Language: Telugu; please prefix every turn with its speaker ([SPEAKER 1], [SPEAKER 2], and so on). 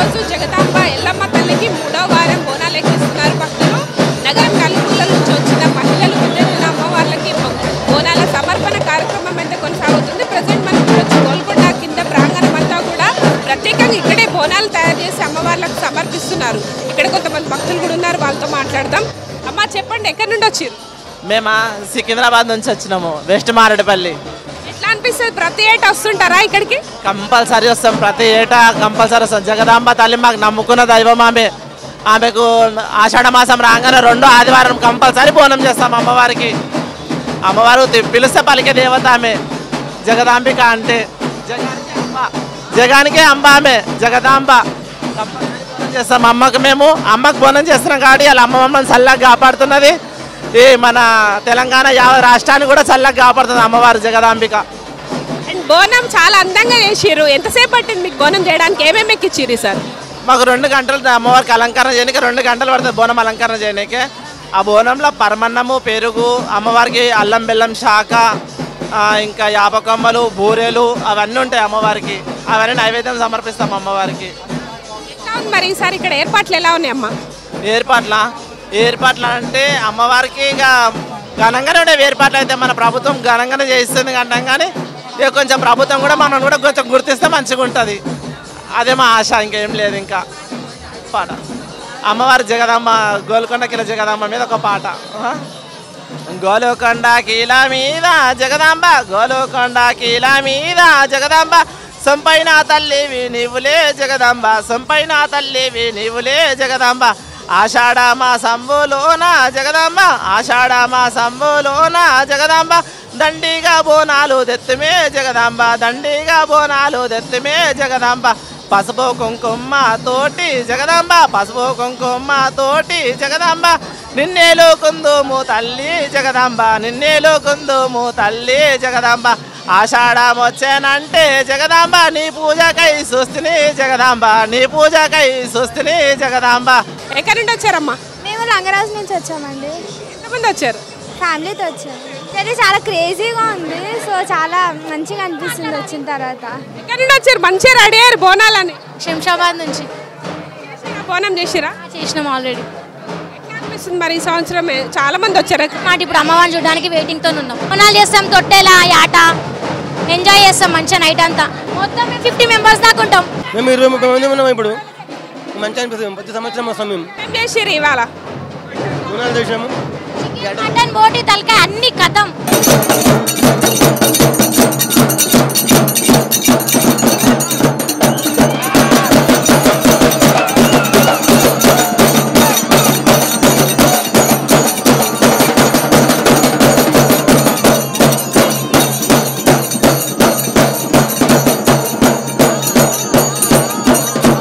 [SPEAKER 1] ఈరోజు జగదాంబ ఎల్లమ్మ తల్లికి 3వ వారం బోనాలు ఎక్కిస్తున్నారు భక్తులు. నగరం నలుమూలల నుంచి వచ్చిన మహిళలు పెద్దల అమ్మవార్లకి బోనాల సమర్పణ కార్యక్రమం అయితే కొనసాగుతుంది. ప్రజెంట్ మనం చూడొచ్చు గోల్కొండ కింద ప్రాంగణం అంతా కూడా ప్రత్యేకంగా ఇక్కడే బోనాలు తయారు చేసి అమ్మవార్లకు సమర్పిస్తున్నారు. ఇక్కడ కొంతమంది భక్తులు కూడా ఉన్నారు, వాళ్ళతో మాట్లాడదాం. అమ్మ చెప్పండి, ఎక్కడి నుండి వచ్చారు?
[SPEAKER 2] మేము సికింద్రాబాద్ నుంచి వచ్చినాము, వెస్ట్ మారేడుపల్లి.
[SPEAKER 1] ఎట్లా అనిపిస్తుంది? ప్రతి ఏటా వస్తుంటారా ఇక్కడికి?
[SPEAKER 2] కంపల్సరీ వస్తాం, ప్రతి ఏటా కంపల్సరీ వస్తాం. జగదాంబ తల్లి మాకు నమ్ముకున్న దైవం ఆమె. ఆమెకు ఆషాఢ మాసం రాగానే 2వ ఆదివారం కంపల్సరీ బోనం చేస్తాం అమ్మవారికి. అమ్మవారు పిలిస్తే పలికే దేవత ఆమె. జగదాంబిక అంటే జగానికే అంబ ఆమె జగదాంబ. కంపల్సరీ బోనం చేస్తాం అమ్మకు. మేము అమ్మకు బోనం చేస్తున్నాం కాబట్టి వాళ్ళ అమ్మ మమ్మల్ని చల్లగా కాపాడుతున్నది. ఈ మన తెలంగాణ రాష్ట్రాన్ని కూడా చల్లగా కాపాడుతుంది అమ్మవారు జగదాంబిక.
[SPEAKER 1] అండ్ బోనం చాలా అందంగా చేసిర్రు. ఎంతసేపు పట్టింది మీకు బోనం చేయడానికి? ఏమేమి ఎక్కిచ్చిర్రు సార్?
[SPEAKER 2] మాకు 2 గంటలు అమ్మవారికి అలంకరణ చేయడానికి 2 గంటలు పడుతుంది బోనం అలంకరణ చేయడానికి. ఆ బోనంలో పరమన్నము, పెరుగు, అమ్మవారికి అల్లం బెల్లం శాఖ, ఇంకా యాపకమ్మలు, బూరెలు అవన్నీ ఉంటాయి అమ్మవారికి. అవన్నీ నైవేద్యం సమర్పిస్తాం అమ్మవారికి.
[SPEAKER 1] మరి ఈసారి ఇక్కడ ఏర్పాట్లు ఎలా ఉన్నాయి అమ్మ?
[SPEAKER 2] ఏర్పాట్లు అంటే అమ్మవారికి ఇక ఘనంగానే ఉండే ఏర్పాట్లు అయితే మన ప్రభుత్వం ఘనంగానే చేయిస్తుంది అంటాం. కానీ ఇక కొంచెం ప్రభుత్వం కూడా మనం కూడా కొంచెం గుర్తిస్తే మంచిగా ఉంటుంది. అదే మా ఆశ, ఇంకేం లేదు. ఇంకా పాట అమ్మవారి జగదాంబ గోల్కొండ కిల జగదాంబ మీద ఒక పాట. గోల్కొండ కిల మీద జగదాంబ, గోల్కొండ కిల మీద జగదాంబ, సొంపైన తల్లివి నీవులే జగదాంబ, సొంపైన తల్లివి నీవులే జగదాంబ, ఆషాఢ మాసంబులోన జగదాంబ, ఆషాఢ మాసంబులోన జగదాంబ, దండిగా బోనాలు దెత్తుమే జగదాంబ, దండిగా బోనాలు దెత్తుమే జగదాంబ, పసుపు కుంకుమ తోటి జగదాంబ, పసుపు కుంకుమ తోటి జగదాంబ, నిన్నేలు కుందుము తల్లి జగదాంబ, నిన్నేలు కుందుము తల్లి జగదాంబ, ఆషాఢం వచ్చానంటే జగదాంబ, నీ పూజకై చూస్తుని జగదాంబ, నీ పూజకై చూస్తుని జగదాంబ.
[SPEAKER 1] ఎక్కడి నుండి వచ్చారమ్మా?
[SPEAKER 3] మేము రంగరాజు నుంచి వచ్చామండి.
[SPEAKER 1] ఎంతమంది వచ్చారు?
[SPEAKER 3] ఫ్యామిలీతో వచ్చాము. అయితే చాలా క్రేజీగా ఉంది. సో చాలా మంచిగా అనిపిస్తుంది వచ్చిన తర్వాత.
[SPEAKER 1] ఎక్కడి నుండి వచ్చారు? మంచిగా రెడీ అయ్యారు బోనాలని?
[SPEAKER 3] శంషాబాద్ నుంచి.
[SPEAKER 1] బోనం చేసిరా?
[SPEAKER 3] చేసినాం ఆల్రెడీ.
[SPEAKER 1] ఎట్లా అనిపిస్తుంది మరి ఈ సంవత్సరం? చాలా మంది వచ్చారు.
[SPEAKER 3] ఇప్పుడు అమ్మవారిని చూడడానికి వెయిటింగ్తో ఉన్నాం. బోనాలు చేస్తాం, తొట్టెలా యాట ఎంజాయ్ చేస్తాం మంచిగా నైట్ అంతా. మొత్తం 50 మెంబర్స్ దాకా ఉంటాం.
[SPEAKER 4] మేము 20-30 మంది ఉన్నాం. ఇప్పుడు మంచిగా అనిపిస్తుంది. ప్రతి సంవత్సరం వస్తాం మేము.
[SPEAKER 1] ఏం చేసిర్రు ఇవాళ?
[SPEAKER 4] బోనాలు చేసాము,
[SPEAKER 3] మటన్, బోటి, తలకాయ అన్ని కథం.